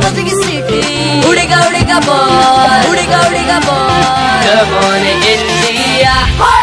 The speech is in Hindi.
बजेगी सीटी, उड़ेगा उड़ेगा बॉल, उड़ेगा उड़ेगा बॉल। Come on India.